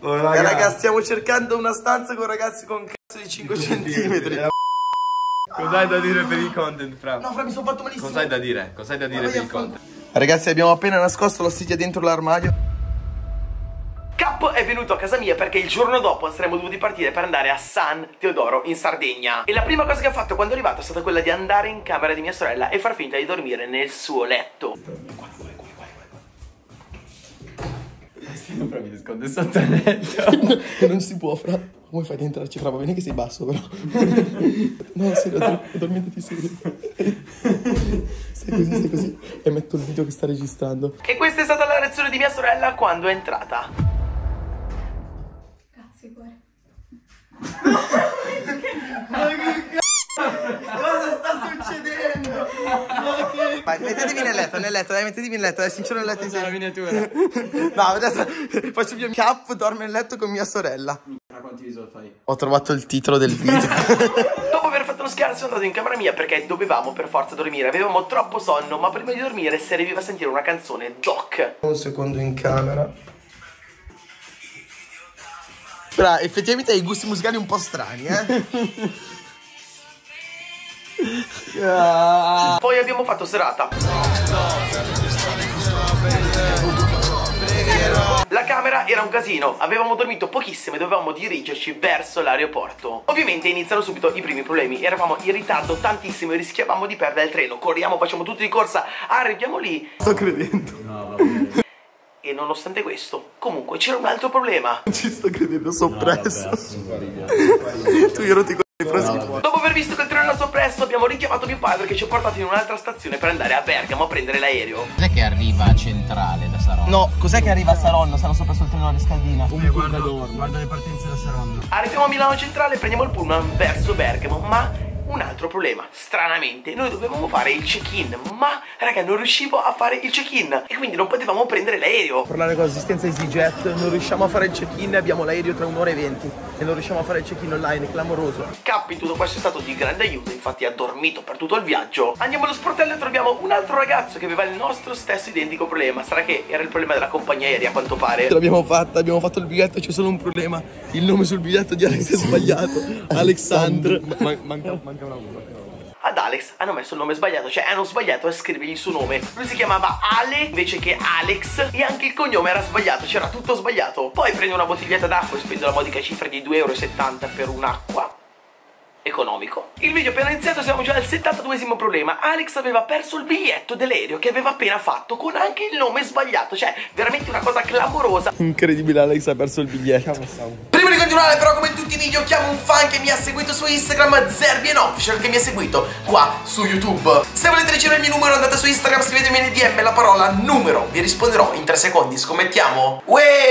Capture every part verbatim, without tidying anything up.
Oh, raga. E raga, stiamo cercando una stanza con ragazzi con cazzo di cinque centimetri. Cos'hai da dire per il content, Fra? No, Fra, mi sono fatto malissimo. Cos'hai da dire? Cos'hai da dire per il content? Ragazzi, abbiamo appena nascosto l'ossiglia dentro l'armadio. Cap è venuto a casa mia perché il giorno dopo saremmo dovuti partire per andare a San Teodoro in Sardegna. E la prima cosa che ha fatto quando è arrivato è stata quella di andare in camera di mia sorella e far finta di dormire nel suo letto. Fra, mi nasconde sotto il letto. Non si può, Fra. Come fai ad entrarci, Fra? Va bene che sei basso, però. No, serio, addormentati serio. Stai così, stai così. E metto il video che sta registrando. E questa è stata la reazione di mia sorella quando è entrata. Grazie, cuore. Ma che c***o? Cosa sta succedendo? Ma che... Vai, mettetevi nel letto, nel letto, dai, mettetevi nel letto, dai, sincero nel letto insieme. La miniatura. No, adesso faccio più Cap, dorme nel letto con mia sorella. Tra quanti visual fai? Ho trovato il titolo del video. Dopo aver fatto uno scherzo sono andato in camera mia perché dovevamo per forza dormire. Avevamo troppo sonno, ma prima di dormire serviva a sentire una canzone Doc. Un secondo in camera. Però effettivamente hai gusti musicali un po' strani, eh. Ah. Poi abbiamo fatto serata. La camera era un casino, avevamo dormito pochissimo e dovevamo dirigerci verso l'aeroporto. Ovviamente iniziano subito i primi problemi. Eravamo in ritardo tantissimo e rischiavamo di perdere il treno. Corriamo, facciamo tutti di corsa, arriviamo lì. Sto credendo. No, va bene. E nonostante questo, comunque c'era un altro problema. Non ci sto credendo, soppresso. No, tu io non ti No, dopo aver visto che il treno era soppresso, abbiamo richiamato mio padre che ci ha portato in un'altra stazione per andare a Bergamo a prendere l'aereo. Cos'è che arriva a Centrale da Saronno? No, cos'è che arriva a Saronno? Sarà soppresso il treno alla Scaldina. Eh, guarda, guarda le partenze da Saronno. Arriviamo a Milano Centrale e prendiamo il pullman verso Bergamo, ma un altro problema. Stranamente noi dovevamo fare il check-in, ma raga non riuscivo a fare il check-in e quindi non potevamo prendere l'aereo. Parlare con l'assistenza EasyJet, non riusciamo a fare il check-in e abbiamo l'aereo tra un'ora e venti e non riusciamo a fare il check-in online, è clamoroso. Cap in tutto questo è stato di grande aiuto, infatti ha dormito per tutto il viaggio. Andiamo allo sportello e troviamo un altro ragazzo che aveva il nostro stesso identico problema. Sarà che era il problema della compagnia aerea a quanto pare. Ce l'abbiamo fatta, abbiamo fatto il biglietto, c'è solo un problema. Il nome sul biglietto di Alex è sbagliato. Alexandr. Ma manca, manca una uno. Ad Alex hanno messo il nome sbagliato, cioè hanno sbagliato a scrivergli il suo nome. Lui si chiamava Ale invece che Alex e anche il cognome era sbagliato, c'era tutto sbagliato. Poi prendo una bottiglietta d'acqua e spendo la modica cifra di due e settanta euro per un'acqua. Economico. Il video appena iniziato, siamo già al settantaduesimo problema. Alex aveva perso il biglietto dell'aereo che aveva appena fatto con anche il nome sbagliato, cioè veramente una cosa clamorosa. Incredibile, Alex ha perso il biglietto. Prima di continuare però, come in tutti i video, chiamo un fan che mi ha seguito su Instagram, Zerbienofficial, che mi ha seguito qua su YouTube. Se volete ricevere il mio numero andate su Instagram, scrivetemi nei D M la parola numero, vi risponderò in tre secondi, scommettiamo.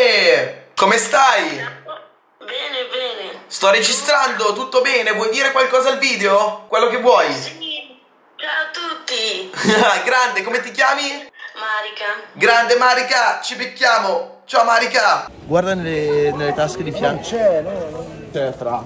Uè, come stai? Bene, bene. Sto registrando, tutto bene? Vuoi dire qualcosa al video? Quello che vuoi? Sì. Ciao a tutti. Grande, come ti chiami? Marica. Grande Marica, ci becchiamo. Ciao Marica. Guarda nelle, nelle tasche di fianco. C'è, no, non c'è, Fra.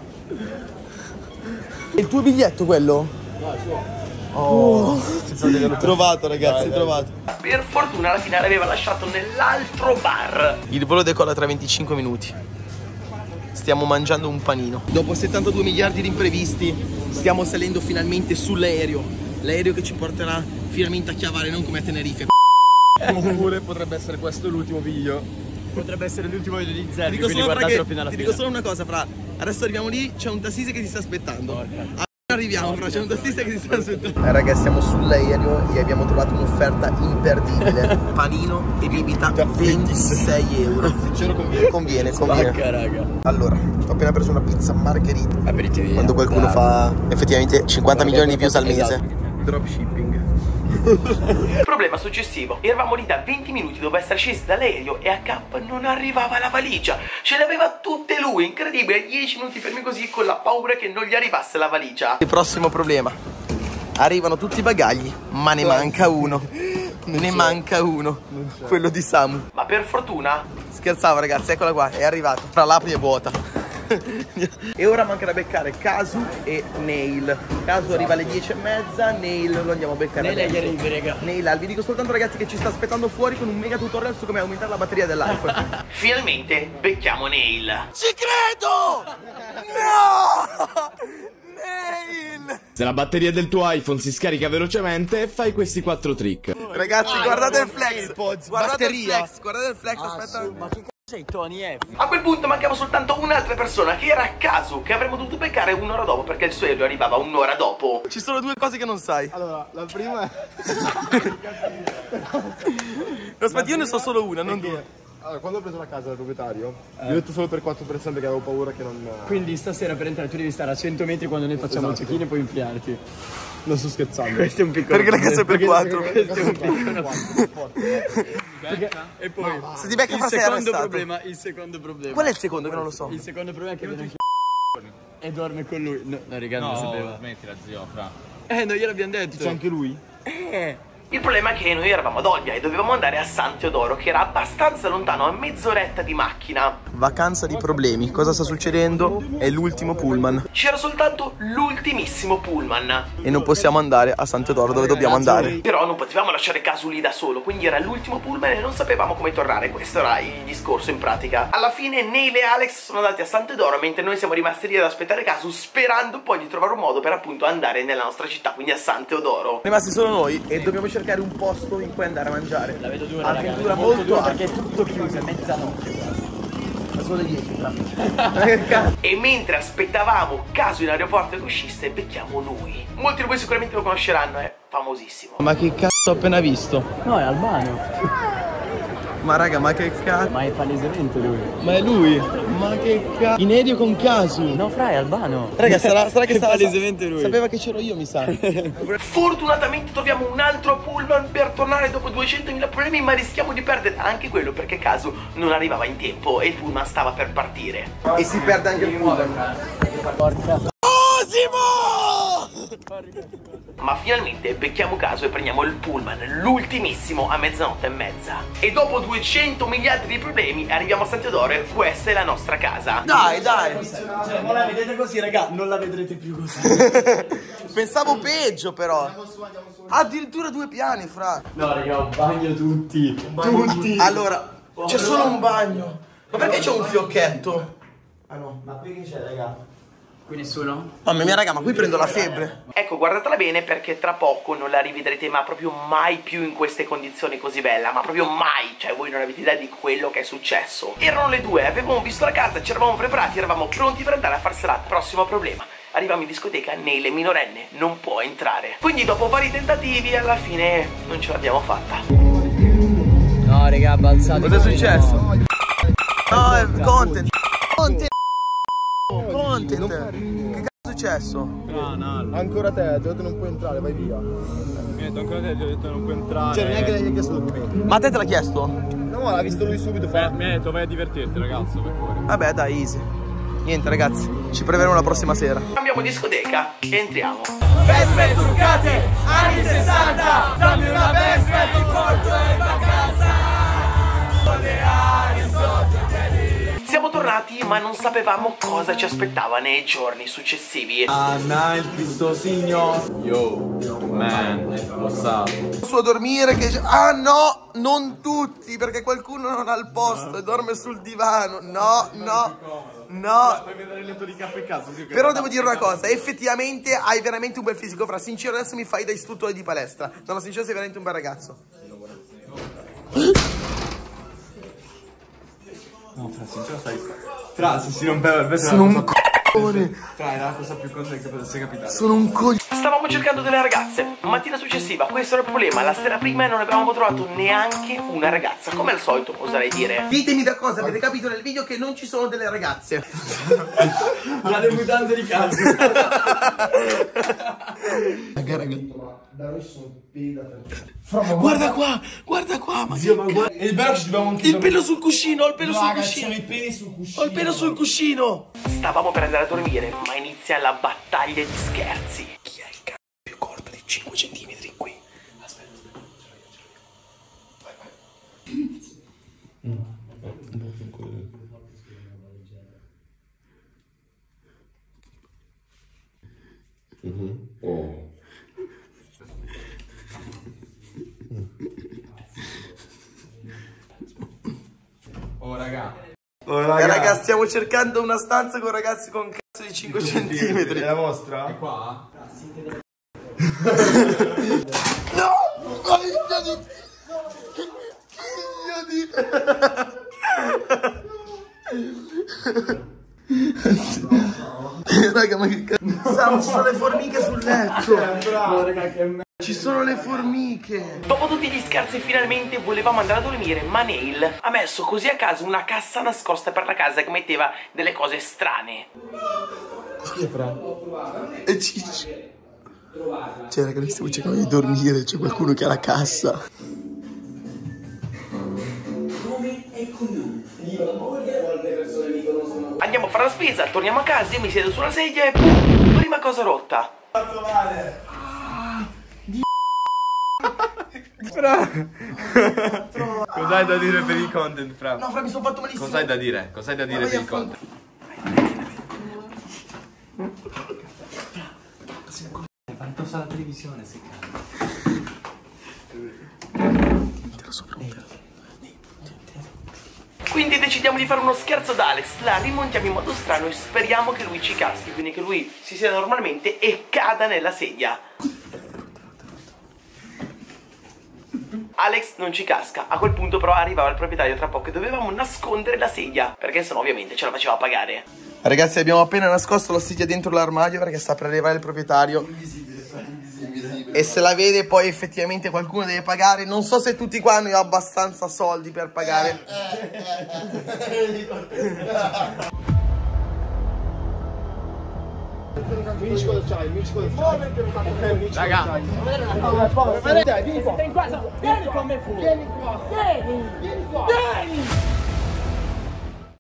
È il tuo biglietto quello? No, suo. Oh, trovato ragazzi, trovato. Per fortuna alla fine l'aveva lasciato nell'altro bar. Il volo decolla tra venticinque minuti. Stiamo mangiando un panino. Dopo settantadue miliardi di imprevisti stiamo salendo finalmente sull'aereo. L'aereo che ci porterà finalmente a Chiavare, non come a Tenerife. Oppure potrebbe essere questo l'ultimo video. Potrebbe essere l'ultimo video di Zerbi, Ti dico quindi solo, guardatelo che, fino alla ti fine. dico solo una cosa, Fra. Adesso arriviamo lì, c'è un tassista che ti sta aspettando. Porca. Arriviamo, Fra, c'è un tassista che ti sta aspettando. Eh, raga, siamo sull'aereo e abbiamo trovato un'offerta imperdibile. Panino e bibita ventisei euro. Sincero conviene. Conviene, conviene. Spacca, raga. Allora, ho appena preso una pizza margherita. Aperitivi. Quando qualcuno fa effettivamente cinquanta milioni di views al mese. Esatto. Dropshipping. Problema successivo. Eravamo lì da venti minuti, doveva essere scesi dall'aereo e a Cap non arrivava la valigia. Ce le aveva tutte lui, incredibile. dieci minuti fermi così con la paura che non gli arrivasse la valigia. Il prossimo problema. Arrivano tutti i bagagli, ma ne manca uno. Ne manca uno. Quello di Samu. Ma per fortuna Scherzavo ragazzi, eccola qua, è arrivata. Fra l'apri è vuota. E ora manca da beccare Casu e Nail. Casu arriva alle dieci e mezza, Nail lo andiamo a beccare Nail adesso. è arriva, raga. Nail, vi dico soltanto ragazzi che ci sta aspettando fuori con un mega tutorial su come aumentare la batteria dell'iPhone. Finalmente becchiamo Nail. Ci credo! No! Nail! Se la batteria del tuo iPhone si scarica velocemente, fai questi quattro trick. Ragazzi, guardate il flex. Guardate il flex, guardate il flex, aspetta. Ma che c***o sei Tony F? A quel punto mancava soltanto un'altra persona, che era Casu, che avremmo dovuto beccare un'ora dopo perché il suo aereo arrivava un'ora dopo. Ci sono due cose che non sai. Allora, la prima è... Aspetta, io ne so solo una, non due. Allora, quando ho preso la casa dal proprietario, eh. gli ho detto solo per quattro persone perché avevo paura che non... Quindi stasera per entrare tu devi stare a cento metri quando noi facciamo Esatto. il cecchino e poi infilarti. Non sto scherzando. Questo è un piccolo Perché la casa è per quattro. Questo è un piccolo E poi Se ti becca il fra sei secondo arrestato. problema, il secondo problema. Qual è il secondo che non lo so? Il secondo problema è che viene anche e dorme con lui. No, no raga, non lo sapeva. smettila zio, fra. Eh, noi gliel'abbiamo detto. C'è anche lui? Eh. Il problema è che noi eravamo ad Olbia e dovevamo andare a San Teodoro, che era abbastanza lontano, a mezz'oretta di macchina. Vacanza di problemi. Cosa sta succedendo? È l'ultimo pullman. C'era soltanto l'ultimissimo pullman. E non possiamo andare a San Teodoro dove dobbiamo andare. Però non potevamo lasciare Casu lì da solo, quindi era l'ultimo pullman e non sapevamo come tornare. Questo era il discorso in pratica. Alla fine Neil e Alex sono andati a San Teodoro, mentre noi siamo rimasti lì ad aspettare Casu, sperando poi di trovare un modo per appunto andare nella nostra città, quindi a San Teodoro. Rimasti solo noi e dobbiamo cercare un posto in cui andare a mangiare. La vedo dura, raga, Avventura la vedo molto molto dura alta. perché è tutto chiuso, è mezzanotte quasi. Sono le dieci, fra. E mentre aspettavamo Casu in aeroporto che uscisse, becchiamo lui. Molti di voi sicuramente lo conosceranno, è famosissimo. Ma che cazzo ho appena visto? No, è albano. Ma raga, ma che cazzo? Ma è palesemente lui. Ma è lui? Ma che cazzo? In aereo con Casu. No, fra, è albano. Raga, sarà, sarà che È stava, palesemente lui. sapeva che c'ero io, mi sa. Fortunatamente troviamo un altro pullman per tornare dopo duecentomila problemi, ma rischiamo di perdere anche quello perché Casu non arrivava in tempo e il pullman stava per partire. E si perde anche il pullman. Porca. Ma finalmente becchiamo Casu e prendiamo il pullman, l'ultimissimo, a mezzanotte e mezza. E dopo duecento miliardi di problemi arriviamo a San Teodoro e questa è la nostra casa. Dai, dai. Cioè, ma la vedete così, raga, non la vedrete più così. Pensavo peggio, però. Addirittura due piani, fra. No, raga, ho bagno tutti. Tutti. Allora, c'è solo un bagno. Ma perché c'è un fiocchetto? Ah no, ma qui che c'è, raga? Qui nessuno? Mamma mia, raga, ma qui prendo la febbre. Ecco, guardatela bene perché tra poco non la rivedrete ma proprio mai più in queste condizioni così bella, ma proprio mai, cioè voi non avete idea di quello che è successo. Erano le due, avevamo visto la casa, ci eravamo preparati, eravamo pronti per andare a far serata. Prossimo problema, arriviamo in discoteca, Neil è minorenne, non può entrare. Quindi dopo vari tentativi alla fine non ce l'abbiamo fatta. No, raga, balzate. Cos'è successo? No, è content. Content. Content. Che cazzo è successo? Ancora te, ti ho detto non puoi entrare, vai via. Mi ha detto ancora te, ti ho detto non puoi entrare. Cioè, neanche gli ha chiesto documenti. Ma a te te l'ha chiesto? No, l'ha visto lui subito. Fa... Mi ha detto vai a divertirti, ragazzo, per favore. Vabbè, dai, easy. Niente, ragazzi, ci proveremo la prossima sera. Cambiamo discoteca e entriamo. Vespe truccate, anni sessanta, dammi una vespa, ti porto in vacanza. Con le ali sotto i piedi. Siamo tornati ma non sapevamo cosa ci aspettava nei giorni successivi. Anna il Cristo Signore. Yo, man, what's up? Su a dormire che... Ah no, non tutti, perché qualcuno non ha il posto e dorme sul divano. No, no. No, Fai vedere il letto di capo e cazzo. però devo dire una cosa, effettivamente hai veramente un bel fisico, fra. Sincero, adesso mi fai da istruttore di palestra. No, no, sincero, sei veramente un bel ragazzo. No, fra, sincero stai... Fra, se si rompeva il vetro... Sono un c***o*ne. Fra, era la cosa più cosa che potesse capitare. Sono un coglione. Stavamo cercando delle ragazze. Mattina successiva, questo era il problema. La sera prima non avevamo trovato neanche una ragazza. Come al solito, oserei dire. Ditemi da cosa avete capito nel video che non ci sono delle ragazze. Ma le mutande di casa. Raga, raga. Guarda qua, guarda qua. Ma Zio, ma guarda... E il bello ci dobbiamo anche... il pelo sul cuscino, ho il pelo sul Raga, ci cuscino. sono i peli sul cuscino. Ho il pelo sul cuscino. Stavamo per andare a dormire, ma inizia la battaglia di scherzi. Chi è il c***o più corto di cinque centimetri qui? Aspetta. Vai, vai. Mm-hmm. Oh. Oh raga. Oh, raga. raga, stiamo cercando una stanza con ragazzi con cazzo di cinque centimetri. È la vostra? È qua? No! Figlio di... Figlio di... Raga, ma che cazzo? Sam, ci sono le formiche sul letto. No, raga, che me... Ci sono le formiche. Dopo tutti gli scherzi finalmente volevamo andare a dormire, ma Neil ha messo così a caso una cassa nascosta per la casa che metteva delle cose strane. Chi è Fra? E Cicci. Cioè raga, noi stiamo cercando di dormire, c'è qualcuno che ha la cassa. Andiamo a fare la spesa, torniamo a casa, io mi siedo sulla sedia e boom, prima cosa rotta. Fra. Cos'hai da dire per il content, Fra? No, Fra, mi sono fatto malissimo. Cos'hai da dire? Cos'hai da dire per il content? Fai tosta la televisione, se Quindi decidiamo di fare uno scherzo ad Alex, la rimontiamo in modo strano e speriamo che lui ci caschi, quindi che lui si sieda normalmente e cada nella sedia. Alex non ci casca, a quel punto però arrivava il proprietario tra poco e dovevamo nascondere la sedia, perché sennò ovviamente ce la faceva pagare. Ragazzi, abbiamo appena nascosto la sedia dentro l'armadio perché sta per arrivare il proprietario. E se la vede poi effettivamente qualcuno deve pagare. Non so se tutti qua hanno abbastanza soldi per pagare. Vinci cosa c'hai, vinci cosa c'hai. Raga. Vieni qua, vieni con me fuori. Vieni qua. Vieni. Vieni qua. Vieni.